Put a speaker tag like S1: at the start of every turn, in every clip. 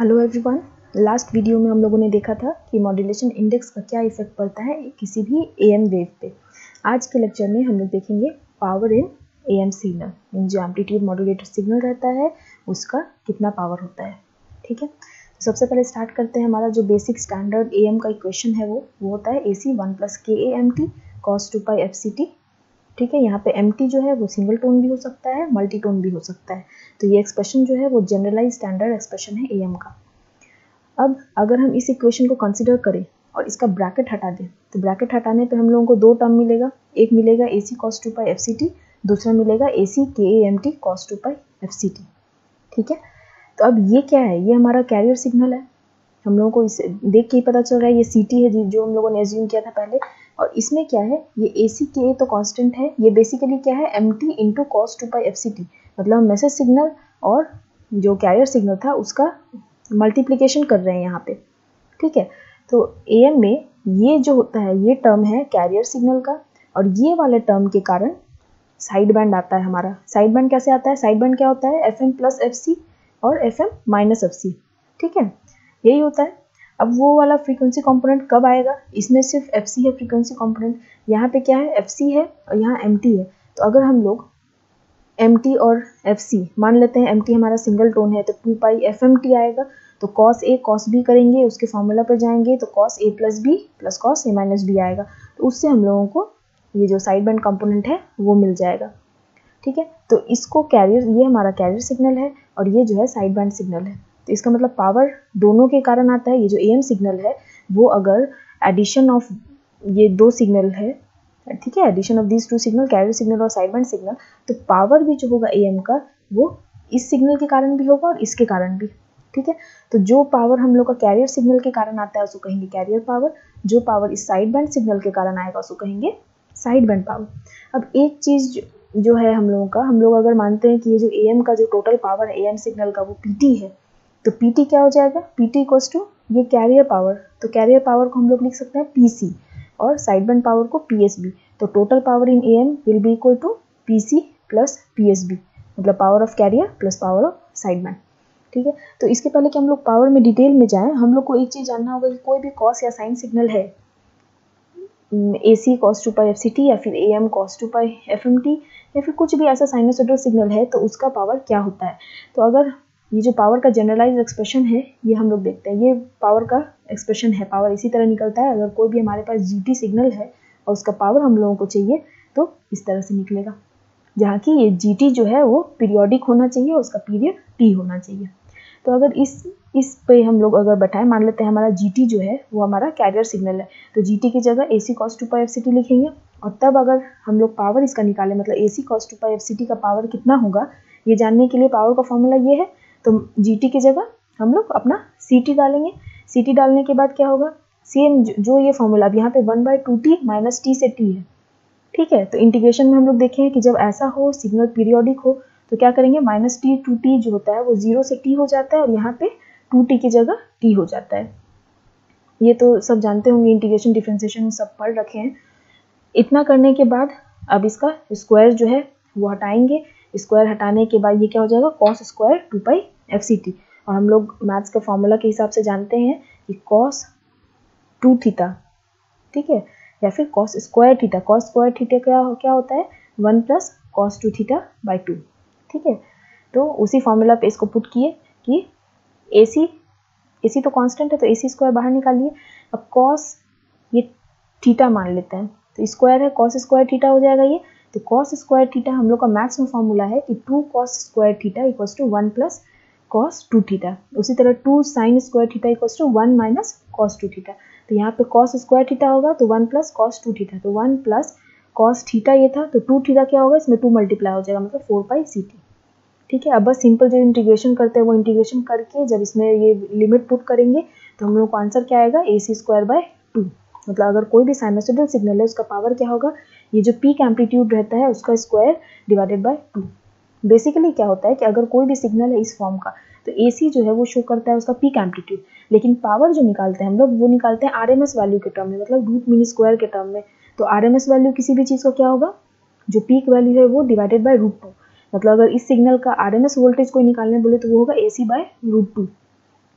S1: Hello everyone. Last video में हम लोगों ने देखा था कि मॉड्यूलेशन इंडेक्स का क्या इफेक्ट पड़ता है किसी भी एएम वेव पे। आज के लेक्चर में हम लोग देखेंगे पावर इन एएम सिग्नल, जो एम्पलीट्यूड मॉड्यूलेटेड सिग्नल रहता है उसका कितना पावर होता है। ठीक है, तो सबसे पहले स्टार्ट करते हैं। हमारा जो बेसिक स्टैंडर्ड एएम का इक्वेशन है वो होता है AC 1 + KAMT cos 2π FCT। ठीक है, यहाँ पे MT जो है वो सिंगल टोन भी हो सकता है, मल्टी टोन भी हो सकता है। तो ये एक्सप्रेशन जो है वो जनरलाइज स्टैंडर्ड एक्सप्रेशन है AM का। अब अगर हम इस इक्वेशन को कंसिडर करें और इसका ब्रैकेट हटा दें, तो ब्रैकेट हटाने पे हम लोगों को दो टर्म मिलेगा। एक मिलेगा AC cos 2π FCT, दूसरा मिलेगा AC KAMT cos 2π FCT। ठीक है, तो अब ये क्या है? ये हमारा कैरियर सिग्नल है। हम लोगों को इसे देख के ही पता चल रहा है ये CT है जो हम लोगों ने एज्यूम किया था पहले। और इसमें क्या है, ये AC KA तो कांस्टेंट है, ये बेसिकली क्या है MT × cos 2π FCT। मतलब हम मैसेज सिग्नल और जो कैरियर सिग्नल था उसका मल्टीप्लिकेशन कर रहे हैं यहाँ पे। ठीक है, तो AM में ये जो होता है ये टर्म है कैरियर सिग्नल का, और ये वाले टर्म के कारण साइड बैंड आता है हमारा। साइड बैंड कैसे आता है? साइड बैंड क्या होता है? FM + FC और FM - FC। ठीक है, यही होता है। अब वो वाला फ्रीक्वेंसी कंपोनेंट कब आएगा? इसमें सिर्फ FC है फ्रीक्वेंसी कंपोनेंट, यहाँ पे क्या है? FC है और यहाँ MT है। तो अगर हम लोग MT और FC मान लेते हैं, MT हमारा सिंगल टोन है तो 2π FMT आएगा। तो cos A cos B करेंगे, उसके फॉर्मूला पर जाएंगे तो cos A + B + cos A - B आएगा। तो उससे हम लोगों को ये जो साइड बैंड कंपोनेंट है वो मिल जाएगा। ठीक है, तो इसको कैरियर, ये हमारा कैरियर सिग्नल है और ये जो है साइड बैंड सिग्नल है। तो इसका मतलब पावर दोनों के कारण आता है। ये जो AM सिग्नल है वो अगर एडिशन ऑफ ये दो सिग्नल है, ठीक है, addition of these two signal, carrier signal और साइड बैंड सिग्नल, तो पावर भी जो होगा AM का वो इस सिग्नल के कारण भी होगा और इसके कारण भी। ठीक है, तो जो पावर हम लोग का कैरियर सिग्नल के कारण आता है उसको कहेंगे कैरियर पावर, जो पावर इस साइड बैंड सिग्नल के कारण आएगा उसको कहेंगे साइड बैंड पावर। अब एक चीज जो है हम लोग अगर मानते हैं कि ये जो AM का जो टोटल पावर है AM सिग्नल का वो PT है, तो PT क्या हो जाएगा? PT = ये कैरियर पावर। तो कैरियर पावर को हम लोग लिख सकते हैं PC और साइड बैंड पावर को PSB। तो total power in AM will be equal to PC + PSB, मतलब power of carrier plus power of side band. ठीक है, तो इसके पहले कि हम लोग पावर में डिटेल में जाएं, हम लोग को एक चीज जानना होगा कि कोई भी कॉस या साइन सिग्नल है, AC cos 2π FCT या फिर AM cos 2π FMT या फिर कुछ भी ऐसा साइनसोइडल सिग्नल है, तो उसका पावर क्या होता है। तो अगर ये जो पावर का जनरलाइज एक्सप्रेशन है ये हम लोग देखते हैं, ये पावर का एक्सप्रेशन है। पावर इसी तरह निकलता है। अगर कोई भी हमारे पास GT सिग्नल है और उसका पावर हम लोगों को चाहिए तो इस तरह से निकलेगा, जहाँ की ये GT जो है वो पीरियोडिक होना चाहिए और उसका पीरियड T होना चाहिए। तो अगर इस पे हम लोग अगर बैठाएं, मान लेते हैं हमारा GT जो है वो हमारा कैरियर सिग्नल है, तो GT की जगह AC cos 2π FCT लिखेंगे। और तब अगर हम लोग पावर इसका निकालें, मतलब AC cos 2π FCT का पावर कितना होगा ये जानने के लिए पावर का फॉर्मूला ये है। तो GT की जगह हम लोग अपना CT डालेंगे। CT डालने के बाद क्या होगा? सेम जो ये फॉर्मूला, अब यहाँ पे 1/2T - T से T है। ठीक है, तो इंटीग्रेशन में हम लोग देखें कि जब ऐसा हो, सिग्नल पीरियोडिक हो, तो क्या करेंगे? -T to T जो होता है वो 0 से T हो जाता है और यहाँ पे 2T की जगह T हो जाता है। ये तो सब जानते होंगे, इंटीग्रेशन डिफरेंशिएशन सब पढ़ रखे हैं। इतना करने के बाद अब इसका स्क्वायर जो है वो हटाएंगे। स्क्वायर हटाने के बाद ये क्या हो जाएगा? cos square 2π FCT। और हम लोग मैथ्स का फॉर्मूला के हिसाब से जानते हैं कि cos 2θ, ठीक है, या फिर cos square theta. cos square theta क्या होता है? 1 + cos 2θ/2। ठीक है, तो उसी फॉर्मूला पे इसको पुट किए कि AC तो कांस्टेंट है तो AC स्क्वायर बाहर निकालिए। अब cos ये थीटा मान लेते हैं, तो स्क्वायर है, cos स्क्वायर थीटा हो जाएगा ये। तो cos स्क्वायर थीटा हम लोग का मैथ्स में फॉर्मूला है कि 2 cos स्क्वायर थीटा = 1 + cos 2θ। उसी तरह 2 sin स्क्वायर थीटा = 1 - cos 2θ। तो यहाँ पे cos स्क्वायर थीटा होगा तो 1 + cos 2θ, तो 1 + cos थीटा ये था, तो 2θ क्या होगा? इसमें 2 मल्टीप्लाई हो जाएगा, मतलब 4π CT। ठीक है, अब बस सिंपल जो इंटीग्रेशन करते हैं वो इंटीग्रेशन करके जब इसमें ये लिमिट पुट करेंगे तो हम लोग को आंसर क्या आएगा? AC²/2। मतलब अगर कोई भी साइनसोइडल सिग्नल है उसका पावर क्या होगा? ये जो पीक एम्पलीट्यूड रहता है उसका स्क्वायर / 2। बेसिकली क्या होता है कि अगर कोई भी सिग्नल है इस फॉर्म का, तो AC जो है वो शो करता है उसका पीक एम्पलीट्यूड, लेकिन पावर जो निकालते हैं हम लोग वो निकालते हैं RMS वैल्यू के टर्म में, मतलब रूट मीन स्क्वायर के टर्म में। तो RMS वैल्यू किसी भी चीज़ का क्या होगा? जो पीक वैल्यू है वो / √2। मतलब अगर इस सिग्नल का RMS वोल्टेज कोई निकालने बोले तो वो होगा AC/√2।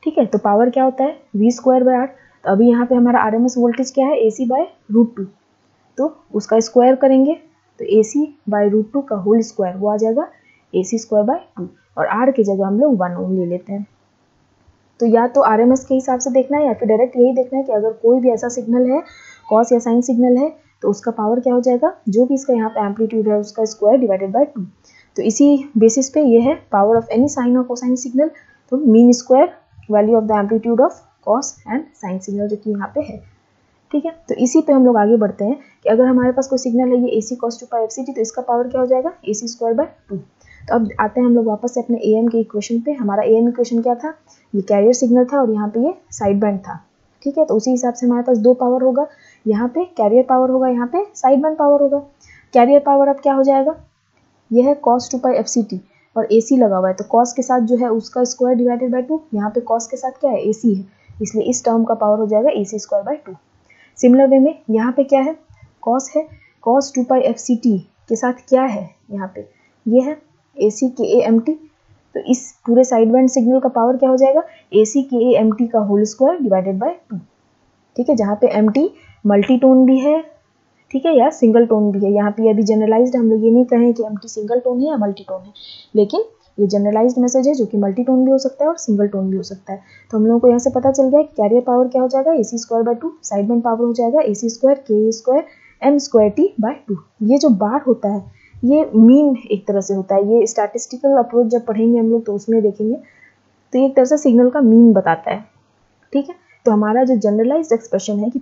S1: ठीक है, तो पावर क्या होता है v²/r। तो अभी यहाँ पे हमारा RMS वोल्टेज क्या है AC/√2, तो उसका स्क्वायर करेंगे तो AC/√2 का होल स्क्वायर वो आ जाएगा AC²/2 और R की जगह हम लोग 1 ओम ले लेते हैं। तो या तो RMS के हिसाब से देखना है या फिर डायरेक्ट यही देखना है कि अगर कोई भी ऐसा सिग्नल है कॉस या साइन सिग्नल है तो उसका पावर क्या हो जाएगा, जो भी इसका यहाँ पे एम्पलीट्यूड है उसका स्क्वायर डिवाइडेड बाय 2। तो इसी बेसिस पे ये है पावर ऑफ एनी साइन और कोसाइन सिग्नल, तो mean square value of the amplitude of cos and sine signal जो कि यहाँ पे है। ठीक है, तो इसी पे हम लोग आगे बढ़ते हैं कि अगर हमारे पास कोई सिग्नल है ये AC cos 2π FCT, तो इसका पावर क्या हो जाएगा AC²/2। तो अब आते हैं हम लोग वापस से अपने AM के इक्वेशन पे। हमारा AM इक्वेशन क्या था, ये कैरियर सिग्नल था और यहाँ पे ये साइड बैंड था। ठीक है, तो उसी हिसाब से हमारे पास दो पावर होगा, यहाँ पे कैरियर पावर होगा, यहाँ पे साइड बैंड पावर होगा। कैरियर पावर अब क्या हो जाएगा, यह है cos 2π FCT और AC लगा हुआ है, तो cos के साथ जो है उसका स्क्वायर डिवाइडेड बाय 2, यहाँ पे cos के साथ क्या है AC है, इसलिए इस टर्म का पावर हो जाएगा AC²/2। सिमिलर वे में यहाँ पे क्या है, cos है, cos 2π FCT के साथ क्या है यहाँ पे, ये है AC KAMT। तो इस पूरे साइड बैंड सिग्नल का पावर क्या हो जाएगा AC KAMT का होल स्क्वायर डिवाइडेड बाय 2। ठीक है, जहाँ पे MT मल्टी टोन भी है, ठीक है, या सिंगल टोन भी है। यहाँ पे अभी जनरलाइज्ड हम लोग ये नहीं कहें कि MT सिंगल टोन है या मल्टी टोन है, लेकिन ये जनरलाइज्ड मैसेज है जो कि मल्टी टोन भी हो सकता है और सिंगल टोन भी हो सकता है। तो हम लोगों को यहाँ से पता चल गया कि कैरियर पावर क्या हो जाएगा AC²/2, साइड बैंड पावर हो जाएगा AC² KA² M²T/2। ये जो बार होता है ये मीन एक तरह से होता है, ये स्टैटिस्टिकल अप्रोच जब पढ़ेंगे हम लोग तो उसमें देखेंगे, तो ये एक तरह से सिग्नल का मीन बताता है। ठीक है, तो हमारा जो जनरलाइज्ड एक्सप्रेशन है कि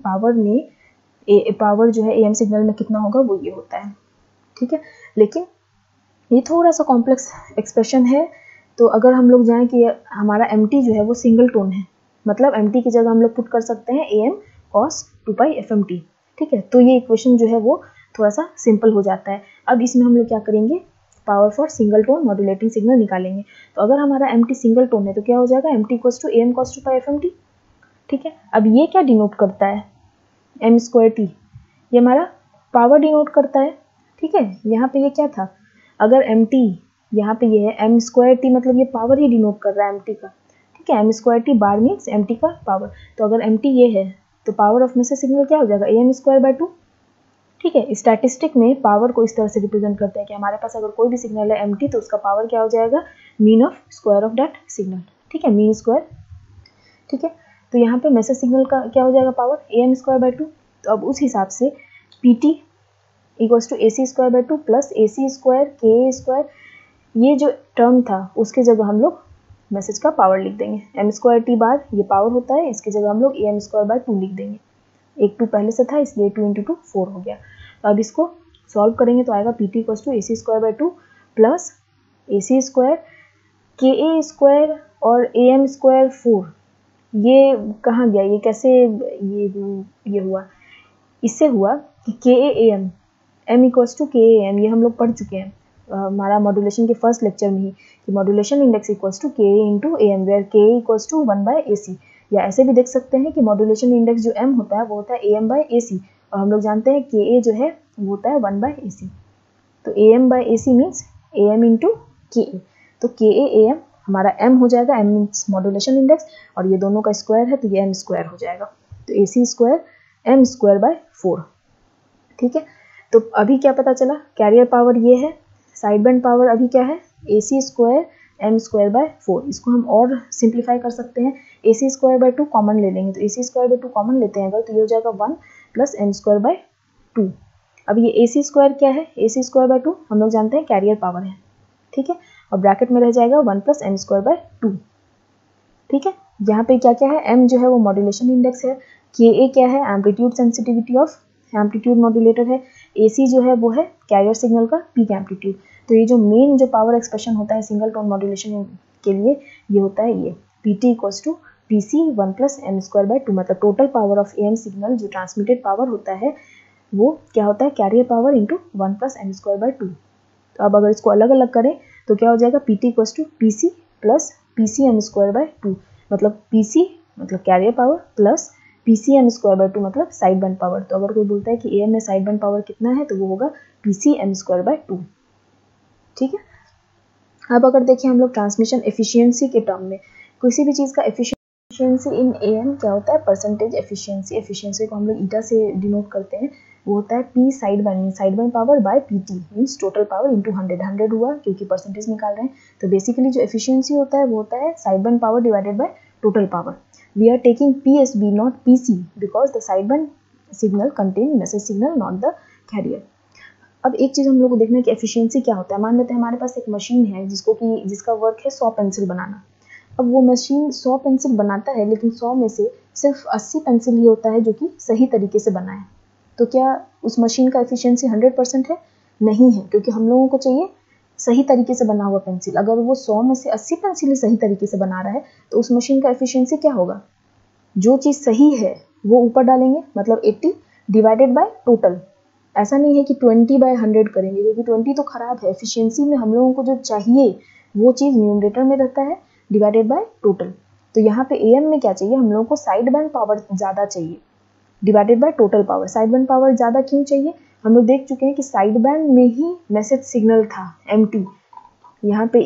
S1: पावर जो है AM सिग्नल में कितना होगा वो ये होता है। ठीक है, लेकिन ये थोड़ा सा कॉम्प्लेक्स एक्सप्रेशन है, तो अगर हम लोग जाएं कि हमारा MT जो है वो सिंगल टोन है, मतलब MT की जगह हम लोग पुट कर सकते हैं AM cos 2π FMT। ठीक है, तो ये इक्वेशन जो है वो थोड़ा सा सिंपल हो जाता है। अब इसमें हम लोग क्या करेंगे, power for single tone modulating signal निकालेंगे। तो अगर हमारा MT सिंगल टोन है तो क्या हो जाएगा MT = AM cos 2π FMT। ठीक है, अब ये क्या डिनोट करता है M²T, ये हमारा पावर डिनोट करता है। ठीक है, यहाँ पे ये क्या था, अगर MT यहाँ पे ये है M²T, मतलब ये पावर ही डिनोट कर रहा है MT का। ठीक है, M²T बार मीन्स MT का पावर, तो अगर MT ये है तो पावर ऑफ में से सिग्नल क्या हो जाएगा AM²/2। ठीक है, स्टैटिस्टिक में पावर को इस तरह से रिप्रेजेंट करते हैं कि हमारे पास अगर कोई भी सिग्नल है MT तो उसका पावर क्या हो जाएगा mean of square of that signal. ठीक है, मीन स्क्वायर। ठीक है, तो यहाँ पे मैसेज सिग्नल का क्या हो जाएगा पावर AM²/2। तो अब उस हिसाब से PT = AC²/2 plus AC² KA², ये जो टर्म था उसके जगह हम लोग मैसेज का पावर लिख देंगे। M²T बार ये पावर होता है, इसकी जगह हम लोग AM²/2 लिख देंगे। एक 2 पहले से था इसलिए 2 × 2 4 हो गया। तो अब इसको सॉल्व करेंगे तो आएगा PT = AC²/2 plus AC² KA² और AM² 4। ये कहाँ गया, ये कैसे ये हुआ, इससे हुआ कि KAM M = KAM, ये हम लोग पढ़ चुके हैं हमारा मॉड्यूलेशन के फर्स्ट लेक्चर में ही कि modulation index = KA × AM where KA = 1/AC। या ऐसे भी देख सकते हैं कि मॉड्यूलेशन इंडेक्स जो M होता है वो होता है AM/AC, और हम लोग जानते हैं KA जो है वो होता है 1/AC। तो AM/AC मीन्स AM × KA, तो KA AM हमारा M हो जाएगा, M मीन्स मॉड्यूलेशन इंडेक्स, और ये दोनों का स्क्वायर है तो ये M² हो जाएगा, तो AC² M²/4। ठीक है, तो अभी क्या पता चला, कैरियर पावर ये है, साइड बैंड पावर अभी क्या है AC² M²/4। इसको हम और सिंप्लीफाई कर सकते हैं, AC²/2 कॉमन ले लेंगे, तो AC²/2 कॉमन लेते हैं अगर तो ये हो जाएगा 1 + M²/2। अब ये AC² क्या है, AC²/2 हम लोग जानते हैं कैरियर पावर है। ठीक है, और ब्रैकेट में रह जाएगा 1 + M²/2। ठीक है, यहाँ पे क्या क्या है, M जो है वो मॉड्यूलेशन इंडेक्स है, KA क्या है amplitude sensitivity of amplitude modulator है, AC जो है वो है कैरियर सिग्नल का पीक एम्पलीट्यूड। तो ये जो मेन जो पावर एक्सप्रेशन होता है सिंगल टोन मॉड्यूलेशन के लिए ये होता है ये PT = PC 1 + M²/2, मतलब total power of AM signal जो ट्रांसमिटेड पावर होता है वो क्या होता है कैरियर पावर × 1 + M²/2। तो अब अगर इसको अलग अलग करें तो क्या हो जाएगा PT = PC + PC M²/2, मतलब PC मतलब career power plus PC M²/2 मतलब साइड बैंड पावर। तो अगर कोई बोलता है कि AM में साइड बैंड पावर कितना है तो वो होगा PC M²/2। ठीक है, अब अगर देखें हम लोग ट्रांसमिशन एफिशिएंसी के टर्म में, किसी भी चीज़ का एफिशिएंसी एफिशिएंसी इन एएम क्या होता है, परसेंटेज एफिशिएंसी। एफिशिएंसी को हम लोग ईटा से डिनोट करते हैं, वो होता है P side band power by PT means total power into 100 हुआ क्योंकि परसेंटेज निकाल रहे हैं। तो बेसिकली जो एफिशिएंसी होता है वो होता है side band power divided by total power. We are taking PSB not PC because the side band signal contain message signal not the carrier. अब एक चीज़ हम लोग को देखना है कि एफिशिएंसी क्या होता है। मान लेते हैं हमारे पास एक मशीन है जिसका वर्क है 100 पेंसिल बनाना। अब वो मशीन 100 पेंसिल बनाता है लेकिन 100 में से सिर्फ 80 पेंसिल ही होता है जो कि सही तरीके से बना है। तो क्या उस मशीन का एफिशिएंसी 100% है? नहीं है, क्योंकि हम लोगों को चाहिए सही तरीके से बना हुआ पेंसिल। अगर वो 100 में से 80 पेंसिल ही सही तरीके से बना रहा है तो उस मशीन का एफिशिएंसी क्या होगा? जो चीज़ सही है वो ऊपर डालेंगे, मतलब 80 डिवाइडेड बाय टोटल। ऐसा नहीं है कि 20/100 करेंगे, क्योंकि 20 तो खराब है। एफिशिएंसी में हम लोगों को जो चाहिए वो चीज़ न्यूमरेटर में रहता है डिवाइडेड बाय टोटल। तो यहाँ पे एएम में क्या चाहिए, हम लोगों को साइड बैंड पावर ज़्यादा चाहिए divided by total power. Side band power ज़्यादा क्यों चाहिए? हम लोग देख चुके हैं कि साइड बैंड में ही मैसेज सिग्नल था एमटी। यहाँ पे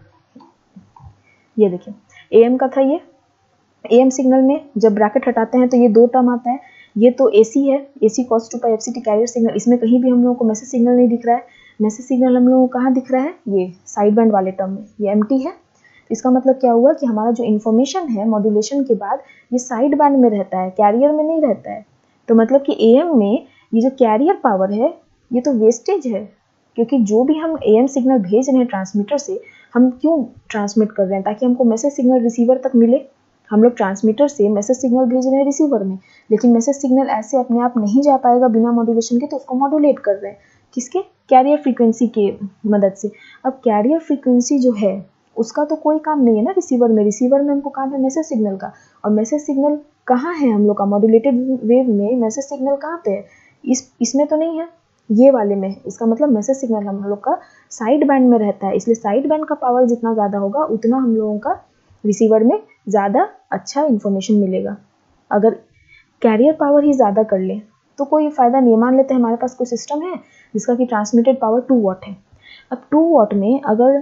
S1: ये देखिए एएम का था। ये एएम सिग्नल में जब ब्रैकेट हटाते हैं तो ये दो टर्म आता है। ये तो एसी है, AC cos 2 pi FCT carrier signal. इसमें कहीं भी हम लोगों को मैसेज सिग्नल नहीं दिख रहा है। मैसेज सिग्नल हम लोगों को कहाँ दिख रहा है? ये साइड बैंड वाले टर्म में। ये एमटी है। इसका मतलब क्या हुआ कि हमारा जो इन्फॉर्मेशन है मॉड्यूलेशन के बाद ये साइड बैंड में रहता है, कैरियर में नहीं रहता है। तो मतलब कि एएम में ये जो कैरियर पावर है ये तो वेस्टेज है, क्योंकि जो भी हम एएम सिग्नल भेज रहे हैं ट्रांसमीटर से, हम क्यों ट्रांसमिट कर रहे हैं? ताकि हमको मैसेज सिग्नल रिसीवर तक मिले। हम लोग ट्रांसमीटर से मैसेज सिग्नल भेज रहे हैं रिसीवर में, लेकिन मैसेज सिग्नल ऐसे अपने आप नहीं जा पाएगा बिना मॉड्यूलेशन के, तो उसको मॉड्यूलेट कर रहे हैं किसके? कैरियर फ्रीक्वेंसी के मदद से। अब कैरियर फ्रीक्वेंसी जो है उसका तो कोई काम नहीं है ना रिसीवर में। रिसीवर में हमको काम है मैसेज सिग्नल का, और मैसेज सिग्नल कहाँ है हम लोग का? मॉड्यूलेटेड वेव में मैसेज सिग्नल कहाँ पे है? इसमें तो नहीं है, ये वाले में। इसका मतलब मैसेज सिग्नल हम लोग का साइड बैंड में रहता है, इसलिए साइड बैंड का पावर जितना ज़्यादा होगा उतना हम लोगों का रिसीवर में ज़्यादा अच्छा इन्फॉर्मेशन मिलेगा। अगर कैरियर पावर ही ज़्यादा कर ले तो कोई फ़ायदा नहीं है। मान लेते हैं हमारे पास कोई सिस्टम है जिसका कि ट्रांसमिटेड पावर 2 वाट है। अब 2 वाट में अगर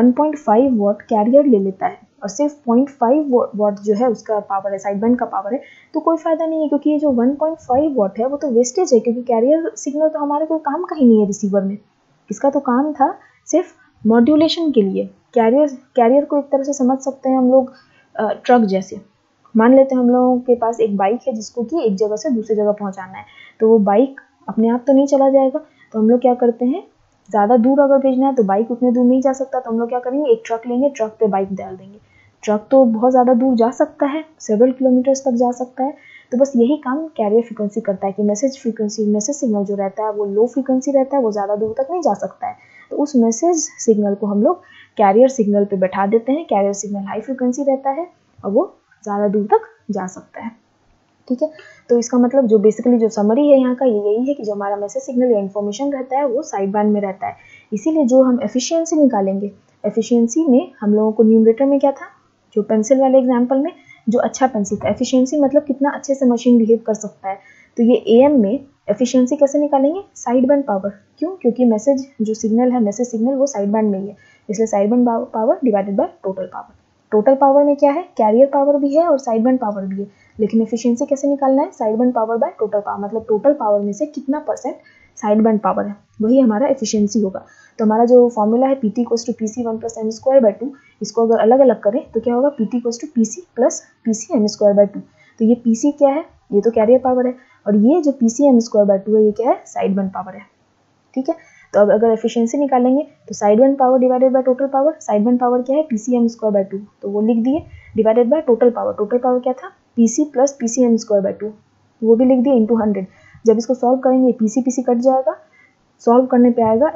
S1: 1.5 वाट कैरियर ले लेता है और सिर्फ 0.5 वाट जो है उसका पावर है, साइड बैंड का पावर है, तो कोई फ़ायदा नहीं है, क्योंकि ये जो 1.5 वाट है वो तो वेस्टेज है, क्योंकि कैरियर सिग्नल तो हमारे कोई काम का ही नहीं है रिसीवर में। इसका तो काम था सिर्फ मॉड्यूलेशन के लिए। कैरियर को एक तरह से समझ सकते हैं हम लोग ट्रक जैसे। मान लेते हैं हम लोगों के पास एक बाइक है जिसको कि एक जगह से दूसरी जगह पहुंचाना है, तो वो बाइक अपने आप तो नहीं चला जाएगा। तो हम लोग क्या करते हैं, ज़्यादा दूर अगर भेजना है तो बाइक उतने दूर नहीं जा सकता, तो हम लोग क्या करेंगे, एक ट्रक लेंगे, ट्रक पे बाइक डाल देंगे। ट्रक तो बहुत ज़्यादा दूर जा सकता है, सेवरल किलोमीटर्स तक जा सकता है। तो बस यही काम कैरियर फ्रीक्वेंसी करता है कि मैसेज सिग्नल जो रहता है वो लो फ्रीक्वेंसी रहता है, वो ज़्यादा दूर तक नहीं जा सकता है। तो उस मैसेज सिग्नल को हम लोग कैरियर सिग्नल पे बैठा देते हैं। कैरियर सिग्नल हाई फ्रीक्वेंसी रहता है और वो ज़्यादा दूर तक जा सकता है। ठीक है, तो इसका मतलब जो बेसिकली जो समरी है यहाँ का ये यही है कि जो हमारा मैसेज सिग्नल या इन्फॉर्मेशन रहता है वो साइड बैंड में रहता है। इसीलिए जो हम एफिशिएंसी निकालेंगे, एफिशिएंसी में हम लोगों को न्यूमरेटर में क्या था, जो पेंसिल वाले एग्जाम्पल में जो अच्छा पेंसिल था। एफिशिएंसी मतलब कितना अच्छे से मशीन बिहेव कर सकता है। तो ये एएम में एफिशिएंसी कैसे निकालेंगे, साइड बैंड पावर। क्यों? क्योंकि मैसेज जो सिग्नल है, मैसेज सिग्नल वो साइड बैंड में ही है, इसलिए side band power divided by total power. Total power में क्या है, कैरियर पावर भी है और साइड बैंड पावर भी है, लेकिन एफिशिएंसी कैसे निकालना है, side band power by total power. मतलब टोटल पावर में से कितना परसेंट साइड बैंड पावर है, वही हमारा एफिशिएंसी होगा। तो हमारा जो फॉर्मूला है PT = PC1 + m²/2, इसको अगर अलग अलग करें तो क्या होगा, PT = PC + PCm²/2। तो ये PC क्या है, ये तो कैरियर पावर है, और ये जो PCm²/2 है ये क्या है, साइड बैंड पावर है। ठीक है, तो अब अगर एफिशिएंसी निकालेंगे तो side band power divided by total power. Side band power क्या है, PCm²/2, तो वो लिख दिए, divided by total power. Total power क्या था, PC + PCm²/2, वो भी लिख दिए इंटू 100। जब इसको सॉल्व करेंगे PC कट जाएगा, सॉल्व करने पे आएगा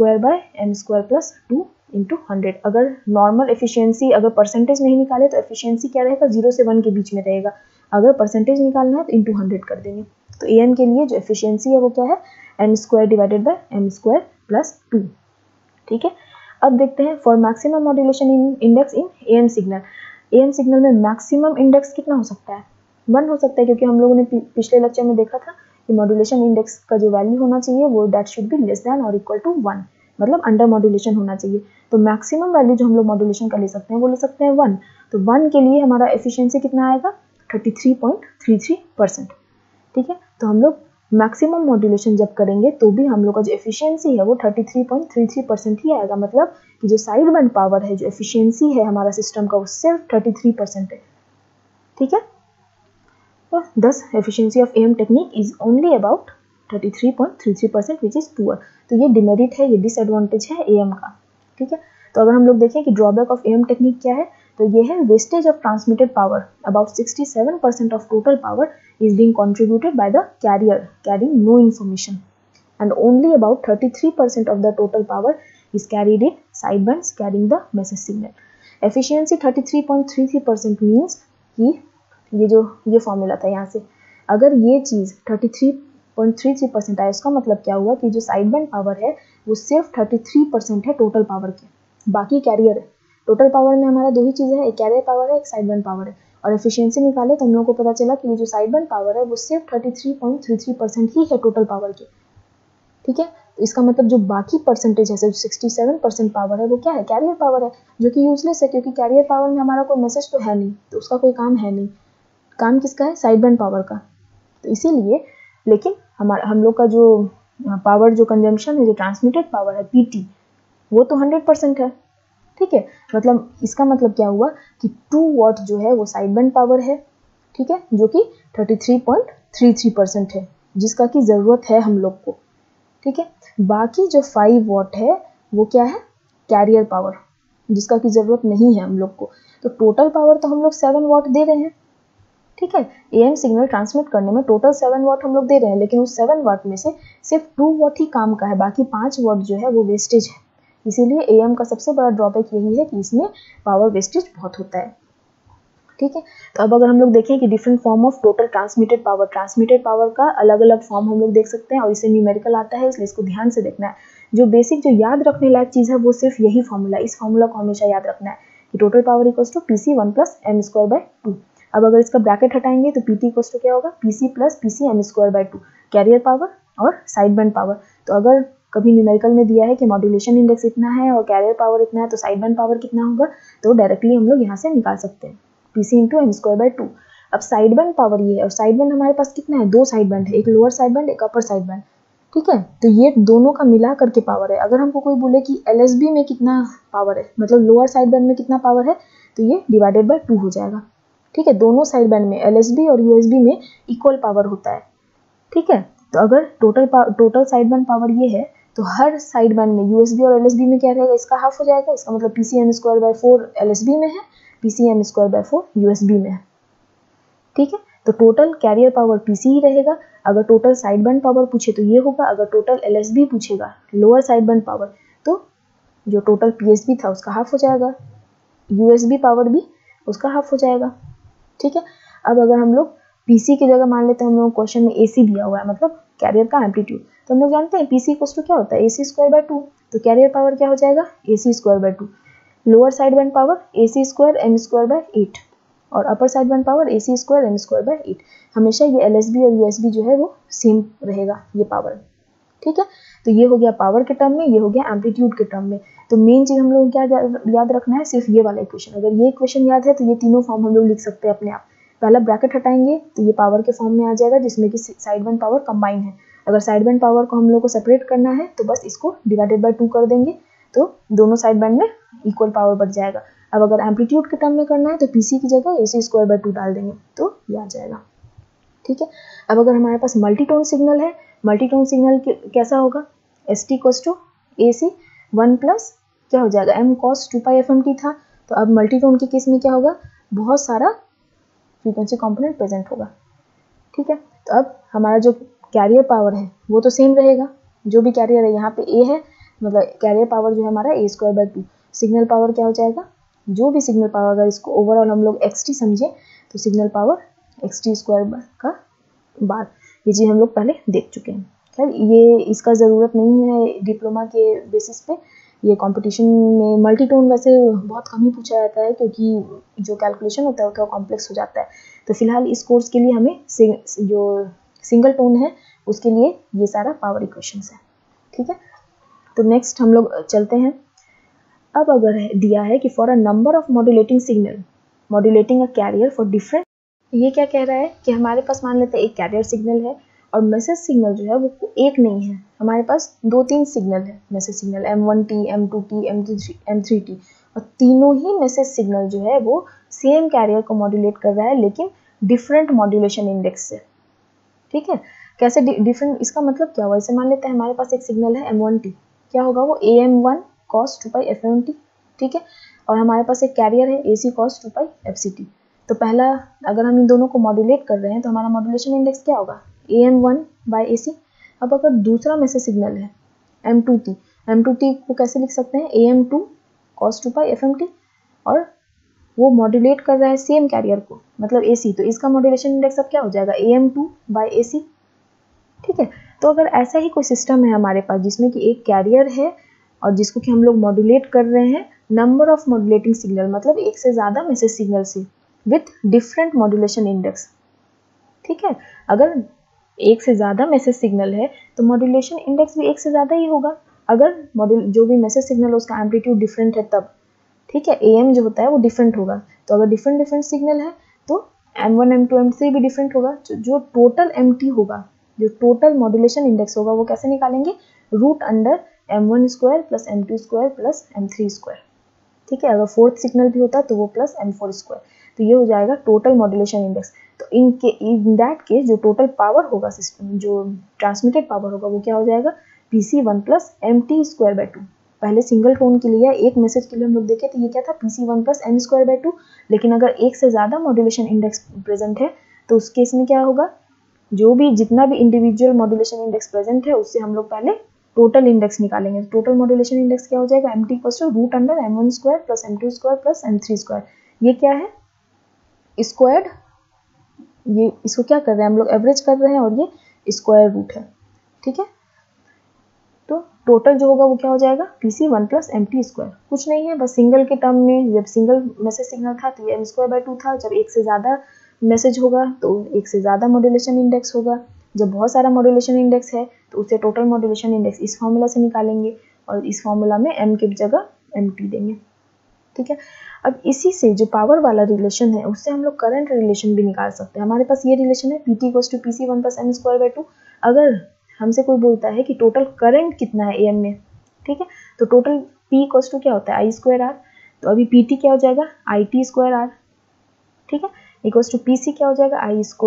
S1: m² + 2 इंटू 100। अगर नॉर्मल एफिशिएंसी, अगर परसेंटेज नहीं निकाले तो एफिशिएंसी क्या रहेगा, 0 से 1 के बीच में रहेगा। अगर परसेंटेज निकालना है तो इंटू 100 कर देंगे। तो एएम के लिए जो एफिशिएंसी है वो क्या है, m² डिवाइडेड बाय m² + 2। ठीक है, अब देखते हैं for maximum modulation index in AM signal. AM signal में मैक्सिमम इंडेक्स कितना हो सकता है, 1 हो सकता है, क्योंकि हम लोगों ने पिछले लेक्चर में देखा था कि मॉड्यूलेशन इंडेक्स का जो वैल्यू होना चाहिए वो that should be less than और इक्वल टू 1। मतलब अंडर मॉड्यूलेशन होना चाहिए। तो मैक्सिमम वैल्यू जो हम लोग मॉड्यूलेशन का ले सकते हैं वो ले सकते हैं 1। तो 1 के लिए हमारा एफिशिएंसी कितना आएगा 33.33%। ठीक है, तो हम लोग मैक्सिमम मॉड्यूलेशन जब करेंगे तो भी हम लोग का जो एफिशिएंसी है वो 33.33% ही आएगा। मतलब कि जो साइड बैंड पावर है, जो एफिशिएंसी है हमारा सिस्टम का, वो सिर्फ 33% है। ठीक है, तो thus efficiency of AM technique is only about 33.33% which is poor। तो ये डिमेरिट है, ये डिसएडवांटेज है AM का। ठीक है, तो अगर हम लोग देखें कि ड्रॉबैक ऑफ AM टेक्निक क्या है, तो ये है wastage of transmitted power. About 67% of total power is being contributed by the carrier carrying no information, and only about 33% of the total power is carried in sidebands carrying the message signal. Efficiency 33.33% means कि ये formula था, यहाँ से अगर ये चीज़ 33.33% आया, इसका मतलब क्या हुआ कि जो साइड बैंड पावर है वो सिर्फ 33% है टोटल पावर के, बाकी कैरियर है। टोटल पावर में हमारा दो ही चीज़ें हैं, एक कैरियर पावर है, एक साइड बैंड पावर है। और एफिशिएंसी निकाले तो हम लोगों को पता चला कि जो साइड बैंड पावर है वो सिर्फ 33.33% ही है टोटल पावर के। ठीक है, तो इसका मतलब जो बाकी परसेंटेज है, 67% पावर है, वो क्या है, कैरियर पावर है, जो कि यूजलेस है, क्योंकि कैरियर पावर में हमारा कोई मैसेज तो है नहीं, तो उसका कोई काम है नहीं। काम किसका है, साइड बैंड पावर का। तो इसीलिए, लेकिन हम लोग का जो पावर जो कंजम्पशन है, जो ट्रांसमिटेड पावर है पीटी, वो तो 100% है। ठीक है, मतलब इसका मतलब क्या हुआ कि 2 वॉट जो है वो साइड बैंड पावर है। ठीक है, जो कि 33.33% है, जिसका की ज़रूरत है हम लोग को। ठीक है, बाकी जो 5 वॉट है वो क्या है, कैरियर पावर, जिसका की ज़रूरत नहीं है हम लोग को। तो टोटल पावर तो हम लोग 7 वॉट दे रहे हैं। ठीक है, AM सिग्नल ट्रांसमिट करने में टोटल 7 वॉट हम लोग दे रहे हैं, लेकिन उस 7 वॉट में से सिर्फ 2 वॉट ही काम का है, बाकी 5 वॉट जो है वो वेस्टेज है। इसीलिए AM का सबसे बड़ा ड्रॉबैक यही है कि इसमें पावर वेस्टेज बहुत होता है। ठीक है, तो अब अगर हम लोग देखें कि different form of total transmitted power का अलग अलग फॉर्म हम लोग देख सकते हैं, और इसे न्यूमेरिकल आता है, इसलिए इसको ध्यान से देखना है। जो बेसिक जो याद रखने लायक चीज़ है वो सिर्फ यही फॉर्मूला, इस फॉर्मूला को हमेशा याद रखना है कि total power equals to PC 1 + m²/2। अब अगर इसका ब्रैकेट हटाएंगे तो PT इक्वल्स टू क्या होगा, PC + PC m²/2, carrier power और साइड बैंड पावर। तो अगर कभी न्यूमेरिकल में दिया है कि मॉड्यूलेशन इंडेक्स इतना है और कैरियर पावर इतना है, तो साइड बैंड पावर कितना होगा, तो डायरेक्टली हम लोग यहाँ से निकाल सकते हैं, PC × m²/2। अब साइड बैंड पावर ये है, और साइड बैंड हमारे पास कितना है, 2 साइड बैंड है, एक लोअर साइड बैंड, एक अपर साइड बैंड। ठीक है, तो ये दोनों का मिला करके पावर है। अगर हमको कोई बोले कि LSB में कितना पावर है, मतलब लोअर साइड बैंड में कितना पावर है, तो ये /2 हो जाएगा। ठीक है, दोनों साइड बैंड में LSB और USB में इक्वल पावर होता है। ठीक है, तो अगर टोटल साइड बैंड पावर ये है, तो हर साइड बैंड में USB और LSB में क्या रहेगा, इसका हाफ हो जाएगा। इसका मतलब PC m²/4 LSB में है, PC m²/4 USB में है। ठीक है, तो टोटल कैरियर पावर PC ही रहेगा। अगर टोटल साइड बैंड पावर पूछे तो ये होगा, अगर टोटल LSB पूछेगा, लोअर साइड बैंड पावर, तो जो टोटल PSB था उसका हाफ हो जाएगा, USB पावर भी उसका हाफ हो जाएगा। ठीक है, अब अगर हम लोग PC की जगह मान लेते हैं, हम लोग क्वेश्चन में AC दिया हुआ है, मतलब कैरियर का एम्पलीट्यूड, तो हम लोग जानते हैं PC इक्वल्स टू क्या होता है, AC²/2। तो कैरियर पावर क्या हो जाएगा, AC²/2। Lower side band power AC² m²/8, और upper side band power AC² m²/8। हमेशा ये LSB और USB जो है वो सेम रहेगा, ये पावर। ठीक है, तो ये हो गया पावर के टर्म में, ये हो गया एम्पलीट्यूड के टर्म में। तो मेन चीज हम लोग क्या याद रखना है, सिर्फ ये वाला इक्वेशन। अगर ये इक्वेशन याद है तो ये तीनों फॉर्म हम लोग लिख सकते हैं अपने आप। पहला ब्रैकेट हटाएंगे तो ये पावर के फॉर्म में आ जाएगा, जिसमें कि साइड बैंड पावर कंबाइन है। अगर साइड बैंड पावर को हम लोग को सेपरेट करना है तो बस इसको /2 कर देंगे, तो दोनों साइड बैंड में इक्वल पावर बढ़ जाएगा। अब अगर एम्पलीट्यूड के टर्म में करना है तो PC की जगह AC²/2 डाल देंगे, तो ये आ जाएगा। ठीक है, अब अगर हमारे पास मल्टीटोन सिग्नल है, मल्टीटोन सिग्नल कैसा होगा, ST = AC 1 + क्या हो जाएगा, m cos 2πfmt था। तो अब मल्टीटोन के केस में क्या होगा, बहुत सारा फ्रीक्वेंसी कंपोनेंट प्रेजेंट होगा। ठीक है, तो अब हमारा जो कैरियर पावर है वो तो सेम रहेगा, जो भी कैरियर है, यहाँ पे A है, मतलब कैरियर पावर जो है हमारा A²/2। सिग्नल पावर क्या हो जाएगा, जो भी सिग्नल पावर, अगर इसको ओवरऑल हम लोग XT समझे तो सिग्नल पावर XT² का बार, ये चीज़ हम लोग पहले देख चुके हैं। खैर ये इसका ज़रूरत नहीं है डिप्लोमा के बेसिस पे, ये कंपटीशन में मल्टीटोन वैसे बहुत कम ही पूछा जाता है, क्योंकि जो कैलकुलेशन होता है वो कॉम्प्लेक्स हो जाता है। तो फिलहाल इस कोर्स के लिए हमें जो सिंगल टोन है उसके लिए ये सारा पावर इक्वेशंस है। ठीक है, तो नेक्स्ट हम लोग चलते हैं। अब अगर दिया है कि for a number of modulating signal modulating a carrier for different, ये क्या कह रहा है कि हमारे पास मान लेते हैं एक कैरियर सिग्नल है और मैसेज सिग्नल जो है वो एक नहीं है, हमारे पास 2-3 सिग्नल है message signal, M1T, M2T, M3T, और तीनों ही मैसेज सिग्नल जो है वो सेम कैरियर को मॉड्यूलेट कर रहा है लेकिन डिफरेंट मॉड्यूलेशन इंडेक्स से। ठीक है, कैसे डिफरेंट, इसका मतलब क्या हुआ, इसे मान लेते हैं हमारे पास एक सिग्नल है M1T, क्या होगा वो AM1 cos 2π FMT। ठीक है, और हमारे पास एक कैरियर है AC cos 2π FCT। तो पहला अगर हम इन दोनों को मॉड्यूलेट कर रहे हैं तो हमारा मॉड्यूलेशन इंडेक्स क्या होगा AM1/AC। अब अगर दूसरा मैसेज सिग्नल है M2T को कैसे लिख सकते हैं AM2 cos 2π FMT, और वो मॉड्यूलेट कर रहा है सेम कैरियर को मतलब AC, तो इसका मॉड्यूलेशन इंडेक्स अब क्या हो जाएगा AM2/AC। ठीक है, तो अगर ऐसा ही कोई सिस्टम है हमारे पास जिसमें कि एक कैरियर है और जिसको कि हम लोग मॉड्यूलेट कर रहे हैं नंबर ऑफ मॉड्यूलेटिंग सिग्नल, मतलब एक से ज़्यादा मैसेज सिग्नल से विथ डिफरेंट मॉड्यूलेशन इंडेक्स। ठीक है, अगर एक से ज़्यादा मैसेज सिग्नल है तो मॉड्यूलेशन इंडेक्स भी एक से ज़्यादा ही होगा, अगर जो भी मैसेज सिग्नल है उसका एम्पलीट्यूड डिफरेंट है तब। ठीक है, AM जो होता है वो डिफरेंट होगा, तो अगर डिफरेंट सिग्नल है तो M1, M2, M3 भी डिफरेंट होगा। जो टोटल MT होगा, जो टोटल मॉड्यूलेशन इंडेक्स होगा वो कैसे निकालेंगे, √M1² + M2² + M3²। ठीक है, अगर फोर्थ सिग्नल भी होता तो वो +M4², तो ये हो जाएगा टोटल मॉड्यूलेशन इंडेक्स। तो इन दैट केस जो टोटल पावर होगा सिस्टम, जो ट्रांसमिटेड पावर होगा वो क्या हो जाएगा PC1 + MT²/2। पहले सिंगल टोन के लिए एक मैसेज के लिए हम लोग देखे तो ये क्या था PC1 + M²/2, लेकिन अगर एक से ज़्यादा मॉड्यूलेशन इंडेक्स प्रेजेंट है तो उस केस में क्या होगा, जो भी जितना भी इंडिविजुअल मॉड्यूलेशन इंडेक्स प्रेजेंट है उससे हम लोग पहले टोटल इंडेक्स निकालेंगे। टोटल मॉड्यूलेशन इंडेक्स क्या हो जाएगा MT = √M1² + M2² + M3²। ये क्या है स्क्वायर्ड, ये इसको क्या कर रहे हैं हम लोग एवरेज कर रहे हैं और ये स्क्वायर रूट है। ठीक है, तो टोटल जो होगा वो क्या हो जाएगा PC1 + MT²। कुछ नहीं है, बस सिंगल के टर्म में जब सिंगल मैसेज सिग्नल था तो ये M²/2 था, जब एक से ज़्यादा मैसेज होगा तो एक से ज़्यादा मॉड्यूलेशन इंडेक्स होगा, जब बहुत सारा मॉड्यूलेशन इंडेक्स है तो उससे टोटल मॉड्यूलेशन इंडेक्स इस फॉर्मूला से निकालेंगे और इस फॉर्मूला में M की जगह MT देंगे। ठीक है, अब इसी से जो पावर वाला रिलेशन है उससे हम लोग करंट रिलेशन भी निकाल सकते हैं। हमारे पास ये रिलेशन है PT = PC1 + M²/2। अगर हमसे कोई बोलता है कि टोटल करंट कितना है AM में, ठीक है, तो टोटल P = क्या होता है I²R, तो अभी PT क्या हो जाएगा IT²R। ठीक है, इक्वल्स टू PC क्या हो जाएगा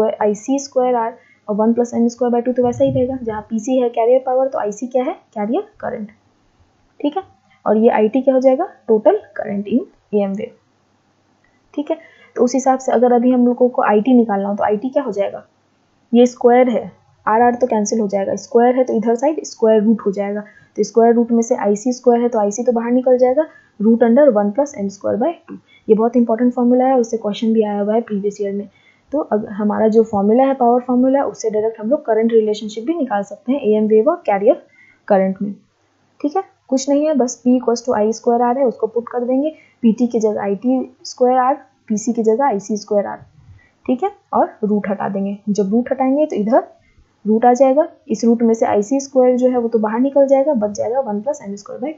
S1: IC²R, और 1 + M²/2 तो वैसा ही रहेगा, जहाँ PC है कैरियर पावर तो IC क्या है कैरियर करंट। ठीक है, और ये IT क्या हो जाएगा total current in AM wave. ठीक है, तो उस हिसाब से अगर अभी हम लोगों को IT निकालना हो तो IT क्या हो जाएगा, ये स्क्वायर है, R तो कैंसिल हो जाएगा, स्क्वायर है तो इधर साइड स्क्वायर रूट हो जाएगा, तो स्क्वायर रूट में से IC² है तो IC तो बाहर निकल जाएगा, √1 + M²/2। ये बहुत इंपॉर्टेंट फॉर्मूला है, उससे क्वेश्चन भी आया हुआ है प्रीवियस ईयर में। तो अगर हमारा जो फॉर्मूला है पावर फॉर्मूला, उससे डायरेक्ट हम लोग करंट रिलेशनशिप भी निकाल सकते हैं AM वेव और कैरियर करंट में। ठीक है, कुछ नहीं है, बस P = I²R है, उसको पुट कर देंगे, PT की जगह IT²R, PC की जगह IC²R। ठीक है, और रूट हटा देंगे, जब रूट हटाएंगे तो इधर रूट आ जाएगा, इस रूट में से IC² जो है वो तो बाहर निकल जाएगा, बच जाएगा 1 + M²/2।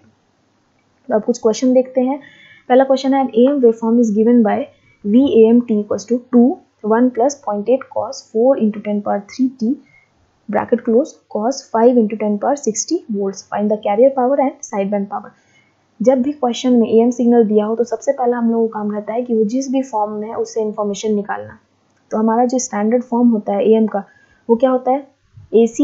S1: तो अब कुछ क्वेश्चन देखते हैं। पहला क्वेश्चन है AM waveform is given by VAMT = 2 1 + 0.8 cos 4 × 10⁻³ bracket close cos 5 × 10⁻60 volts, find the carrier power and side band power. जब भी क्वेश्चन में AM सिग्नल दिया हो तो सबसे पहला हम लोगों का काम रहता है कि वो जिस भी फॉर्म में है उससे इन्फॉर्मेशन निकालना। तो हमारा जो स्टैंडर्ड फॉर्म होता है AM का वो क्या होता है AC,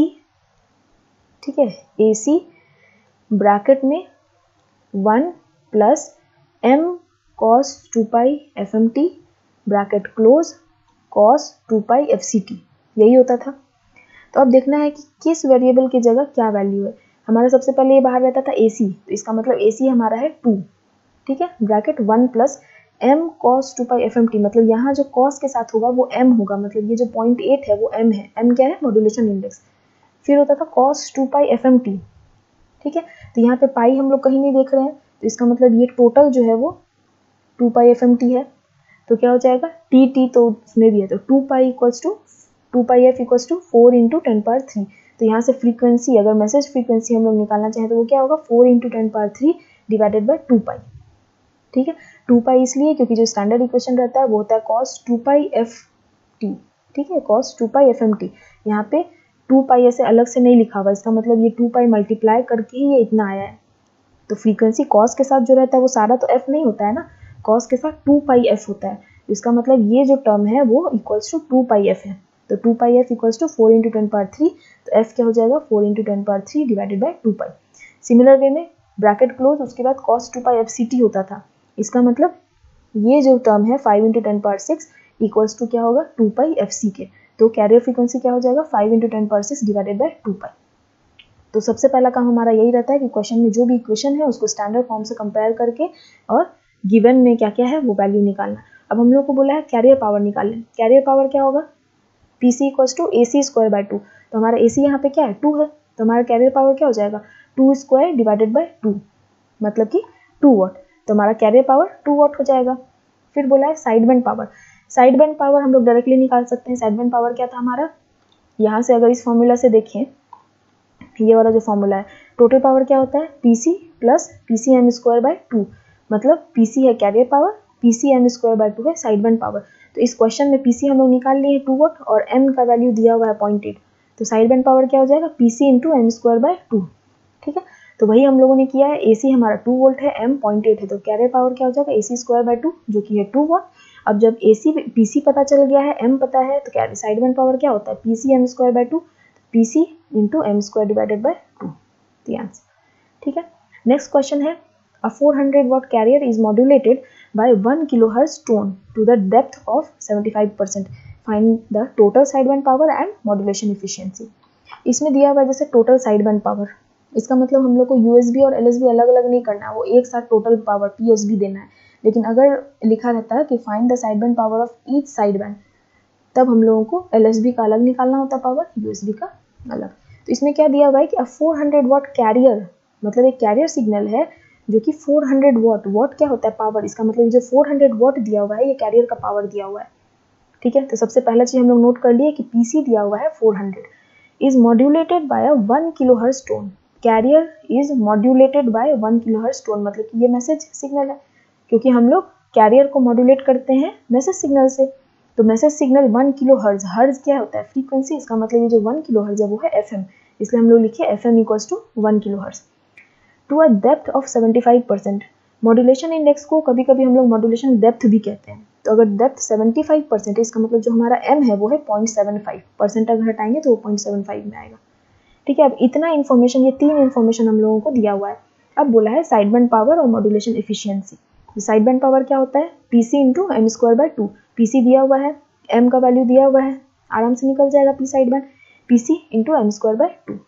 S1: ठीक है, AC ब्रैकेट में 1 + M cos 2π FMT bracket close cos 2π FCT, यही होता था। तो अब देखना है कि किस वेरिएबल की जगह क्या वैल्यू है। हमारा सबसे पहले ये बाहर रहता था AC, तो इसका मतलब AC हमारा है 2, ठीक है, ब्रैकेट 1 + M cos 2π FMT, मतलब यहाँ जो cos के साथ होगा वो M होगा, मतलब ये जो 0.8 है वो M है, M क्या है मॉड्यूलेशन इंडेक्स। फिर होता था cos 2π FMT, ठीक है, तो यहाँ पे पाई हम लोग कहीं नहीं देख रहे हैं, तो इसका मतलब ये टोटल जो है वो 2π FMT है। तो क्या हो जाएगा TT तो उसमें भी है, तो 2π f = 4 × 10⁻³ तो यहाँ से फ्रीक्वेंसी, अगर मैसेज फ्रीक्वेंसी हम लोग निकालना चाहें तो वो क्या होगा 4 × 10³ डिवाइडेड बाय 2π। ठीक है, 2π इसलिए क्योंकि जो स्टैंडर्ड इक्वेशन रहता है वो होता है cos 2π/ft। ठीक है, cos 2π/ft। यहाँ पे 2π ऐसे अलग से नहीं लिखा हुआ, इसका मतलब ये 2π मल्टीप्लाई करके ही ये इतना आया है। तो फ्रीक्वेंसी cos के साथ जो रहता है वो सारा तो f नहीं होता है ना, cos के साथ 2πf होता है। इसका मतलब ये जो टर्म है वो इक्वल्स टू 2πf है। तो 2πf इक्वल्स टू 4 × 10³ तो f क्या हो जाएगा 4 × 10³ डिवाइडेड बाय 2π। सिमिलर वे में ब्रैकेट क्लोज, उसके बाद cos 2πfct होता था। इसका मतलब ये जो टर्म है 5 × 10⁶ इक्वल्स टू क्या होगा 2πfc के। तो कैरियर फ्रीक्वेंसी क्या हो जाएगा 5 × 10⁶ डिवाइडेड बाय 2π। तो सबसे पहला काम हमारा यही रहता है कि क्वेश्चन में जो भी इक्वेशन है उसको स्टैंडर्ड फॉर्म से कंपेयर करके और गिवन में क्या क्या है वो वैल्यू निकालना। अब हम लोग को बोला है कैरियर पावर निकालना। कैरियर पावर क्या होगा PC = AC²/2। तो हमारा AC यहाँ पे क्या है 2 है, तो हमारा कैरियर पावर क्या हो जाएगा 2² डिवाइडेड बाय 2, मतलब कि 2 वाट। तो हमारा कैरियर पावर 2 वाट हो जाएगा। फिर बोला है side band power. Side band power हम लोग डायरेक्टली निकाल सकते हैं। साइड बैंड पावर क्या था हमारा, यहाँ से अगर इस फॉर्मूला से देखें, ये वाला जो फॉर्मूला है, टोटल पावर क्या होता है PC + PCm²/2, मतलब PC है कैरियर पावर, PCm²/2 है साइड बैंड पावर। तो इस क्वेश्चन में PC हम लोग निकाल लिए 2 वाट और m का वैल्यू दिया हुआ है 0.8। तो साइड बैंड पावर क्या हो जाएगा PC × m²/2। ठीक है, तो वही हम लोगों ने किया है। AC हमारा 2 वोल्ट है, m 0.8 है, तो कैरियर पावर क्या हो जाएगा AC²/2 जो कि है 2 वाट। अब जब PC पता चल गया है, m पता है, तो साइड बैंड पावर क्या होता है PCm²/2, PC × m² divided by 2, the answer। ठीक है, नेक्स्ट क्वेश्चन है a 400 watt carrier is modulated by 1 kHz tone to the depth of 75%. Find the total sideband power and modulation efficiency. इसमें दिया हुआ है जैसे टोटल साइडबैंड पावर, इसका मतलब हम लोग को USB और LSB अलग अलग नहीं करना है, वो एक साथ टोटल पावर PSB देना है। लेकिन अगर लिखा रहता है कि find the sideband power of each sideband, तब हम लोगों को LSB का अलग निकालना होता पावर, USB का अलग। तो इसमें क्या दिया हुआ है कि 400 वाट कैरियर, मतलब एक कैरियर सिग्नल है जो कि 400 वाट, वाट क्या होता है पावर, इसका मतलब जो 400 वाट दिया हुआ है ये कैरियर का पावर दिया हुआ है। ठीक है, तो सबसे पहला चीज हम लोग नोट कर लिए कि PC दिया हुआ है 400 is modulated by 1 kHz tone. Carrier is modulated by 1 kHz tone, मतलब कि ये मैसेज सिग्नल है, क्योंकि हम लोग कैरियर को मॉड्यूलेट करते हैं मैसेज सिग्नल से। तो मैसेज सिग्नल 1 kHz, हर्ज क्या होता है फ्रीक्वेंसी, इसका मतलब ये जो 1 kHz है वो है FM, इसलिए हम लोग लिखे FM = 1 kHz to a depth of 75%। Modulation index को कभी कभी हम लोग मॉड्यूलेशन डेप्थ भी कहते हैं। तो अगर डेप्थ 75% है, इसका मतलब जो हमारा m है वो है 0.75%, अगर हटाएंगे तो वो 0.75 में आएगा। ठीक है, अब इतना इन्फॉर्मेशन, ये 3 इन्फॉर्मेशन हम लोगों को दिया हुआ है। अब बोला है साइड बैंड पावर और modulation efficiency. Side band power क्या होता है PC × m²/2। PC दिया हुआ है, m का वैल्यू दिया हुआ है, आराम से निकल जाएगा P side band, PC × m²/2।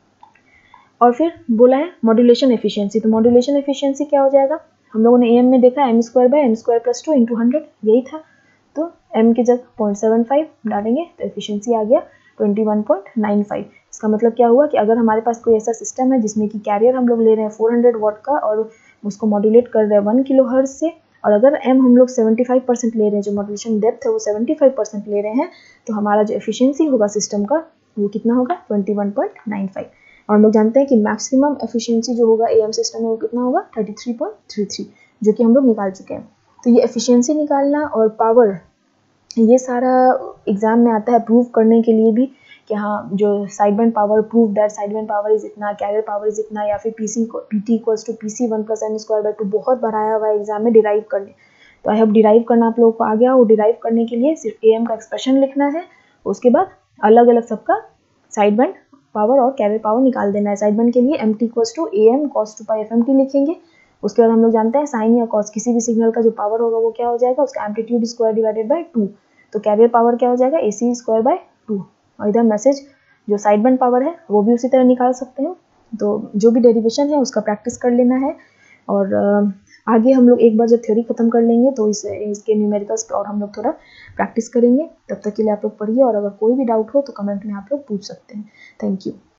S1: और फिर बोला है मॉड्यूलेशन एफिशिएंसी। तो मॉड्यूलेशन एफिशिएंसी क्या हो जाएगा, हम लोगों ने AM में देखा m² / m² + 2 × 100, यही था। तो m की जगह 0.75 डालेंगे तो एफिशिएंसी आ गया 21.95। इसका मतलब क्या हुआ कि अगर हमारे पास कोई ऐसा सिस्टम है जिसमें कि कैरियर हम लोग ले रहे हैं 400 वाट का और उसको मॉड्यूलेट कर रहे हैं 1 kHz से, और अगर m हम लोग 75% ले रहे हैं, जो मॉड्यूलेशन डेप्थ है वो 75% ले रहे हैं, तो हमारा जो एफिशिएंसी होगा सिस्टम का वो कितना होगा 21.95। और हम लोग जानते हैं कि मैक्सिमम एफिशिएंसी जो होगा AM सिस्टम में वो कितना होगा 33.33, जो कि हम लोग निकाल चुके हैं। तो ये एफिशिएंसी निकालना और पावर, ये सारा एग्जाम में आता है प्रूव करने के लिए भी कि हाँ जो side band power, prove that side band power is इतना, कैरियर पावर इज इतना, या फिर PT = PC 1 + m²/2 बहुत बार आया हुआ है एग्जाम में डिराइव करने। तो आई होप डिराइव करना आप लोगों को आ गया हो। डिराइव करने के लिए सिर्फ AM का एक्सप्रेशन लिखना है, उसके बाद अलग अलग सबका साइड बैंड पावर और कैरियर पावर निकाल देना है। साइड बैंड के लिए MT = AM cos 2πfmt लिखेंगे। उसके बाद हम लोग जानते हैं साइन या कॉस किसी भी सिग्नल का जो पावर होगा वो क्या हो जाएगा, उसका एम्पलीट्यूड स्क्वायर डिवाइडेड बाय 2। तो कैरियर पावर क्या हो जाएगा AC²/2। और इधर मैसेज जो साइड बैंड पावर है वो भी उसी तरह निकाल सकते हैं। तो जो भी डेरिवेशन है उसका प्रैक्टिस कर लेना है, और आगे हम लोग एक बार जब थ्योरी खत्म कर लेंगे तो इसके न्यूमेरिकल्स पे और हम लोग थोड़ा प्रैक्टिस करेंगे। तब तक के लिए आप लोग पढ़िए, और अगर कोई भी डाउट हो तो कमेंट में आप लोग पूछ सकते हैं। Thank you.